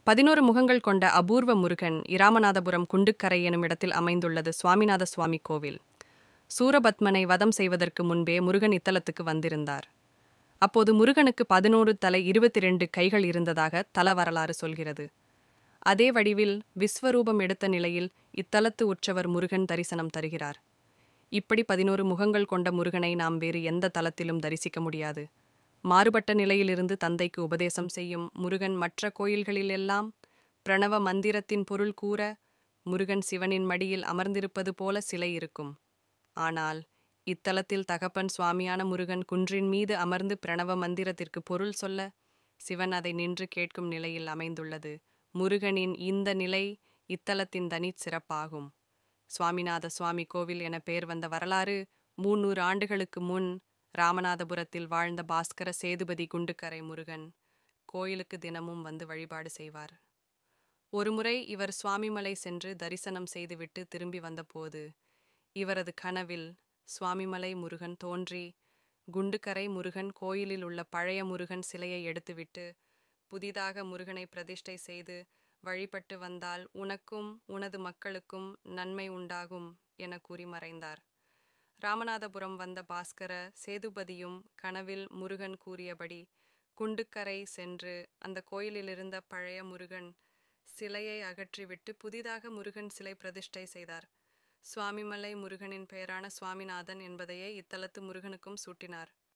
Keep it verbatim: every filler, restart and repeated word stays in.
பதினோரு முகங்கள் கொண்ட அபூர்வ முருகன் இராமநாதபுரம் குண்டுக்கரை எனும் இடத்தில் அமைந்துள்ளது சுவாமிநாத சுவாமி கோவில். சூரபத்மனை வதம் செய்வதற்கு முன்பே முருகன் இத்தலத்துக்கு வந்திருந்தார். அப்போது முருகனுக்கு பதினோரு தலை இருபத்தி இரண்டு கைகள் இருந்ததாக தல வரலாறு சொல்கிறது. அதே வடிவில் விஸ்வரூபம் எடுத்த நிலையில் இத்தலத்து உற்சவர் முருகன் தரிசனம் தருகிறார். இப்படி பதினோரு முகங்கள் கொண்ட முருகனை நாம் வேறு எந்த தலத்திலும் தரிசிக்க முடியாது. மாறுபட்ட நிலையிலிருந்து தந்தைக்கு உபதேசம் செய்யும் முருகன் மற்ற கோயில்களிலெல்லாம் பிரணவ மந்திரத்தின் பொருள் கூற முருகன் சிவனின் மடியில் அமர்ந்திருப்பது போல சிலை இருக்கும். ஆனால் இத்தலத்தில் தகப்பன் சுவாமியான முருகன் குன்றின் மீது அமர்ந்து பிரணவ மந்திரத்திற்கு பொருள் சொல்ல சிவன் அதை நின்று கேட்கும் நிலையில் அமைந்துள்ளது. முருகனின் இந்த நிலை இத்தலத்தின் தனிச் சிறப்பாகும். சுவாமிநாத சுவாமி கோவில் என பெயர் வந்த வரலாறு மூநூறு ஆண்டுகளுக்கு முன் ராமநாதபுரத்தில் வாழ்ந்த பாஸ்கர சேதுபதி குண்டுக்கரை முருகன் கோயிலுக்கு தினமும் வந்து வழிபாடு செய்வார். ஒருமுறை இவர் சுவாமிமலை சென்று தரிசனம் செய்துவிட்டு திரும்பி வந்தபோது இவரது கனவில் சுவாமிமலை முருகன் தோன்றி, குண்டுக்கரை முருகன் கோயிலில் உள்ள பழைய முருகன் சிலையை எடுத்துவிட்டு புதிதாக முருகனை பிரதிஷ்டை செய்து வழிபட்டு வந்தால் உனக்கும் உனது மக்களுக்கும் நன்மை உண்டாகும் என கூறி மறைந்தார். ராமநாதபுரம் வந்த பாஸ்கர சேதுபதியும் கனவில் முருகன் கூறியபடி குண்டுக்கரை சென்று அந்த கோயிலிலிருந்த பழைய முருகன் சிலையை அகற்றிவிட்டு புதிதாக முருகன் சிலை பிரதிஷ்டை செய்தார். சுவாமிமலை முருகனின் பெயரான சுவாமிநாதன் என்பதையே இத்தலத்து முருகனுக்கும் சூட்டினார்.